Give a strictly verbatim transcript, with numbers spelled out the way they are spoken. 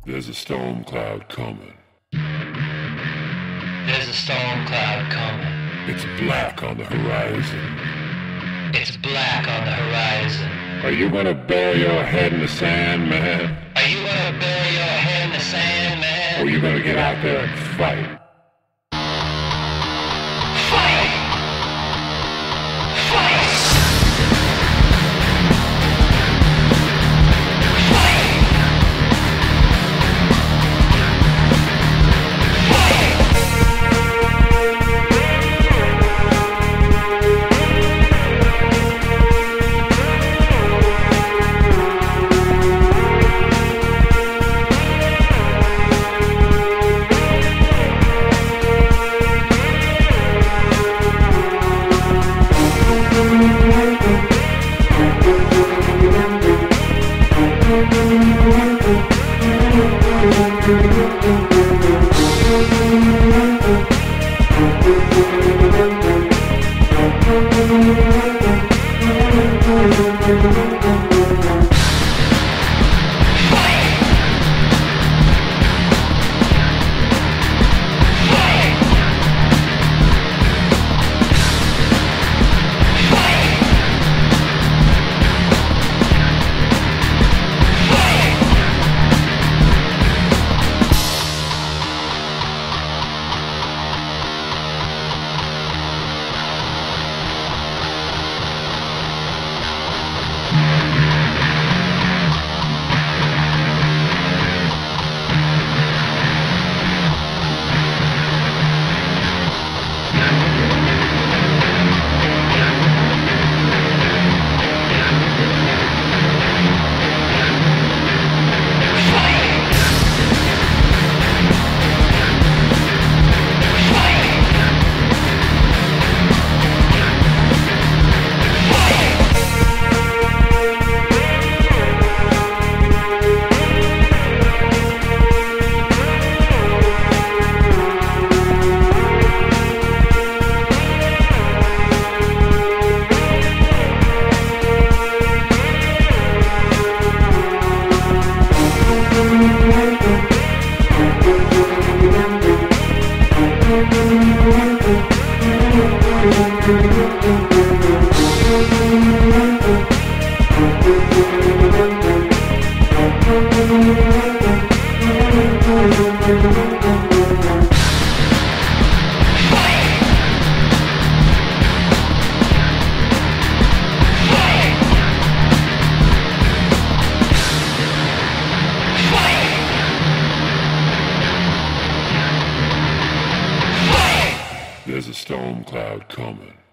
There's a storm cloud coming. There's a storm cloud coming. It's black on the horizon. It's black on the horizon. Are you gonna bury your head in the sand, man? Are you gonna bury your head in the sand, man? Or are you gonna get out there and fight? Fight! Fight! There's a storm cloud coming.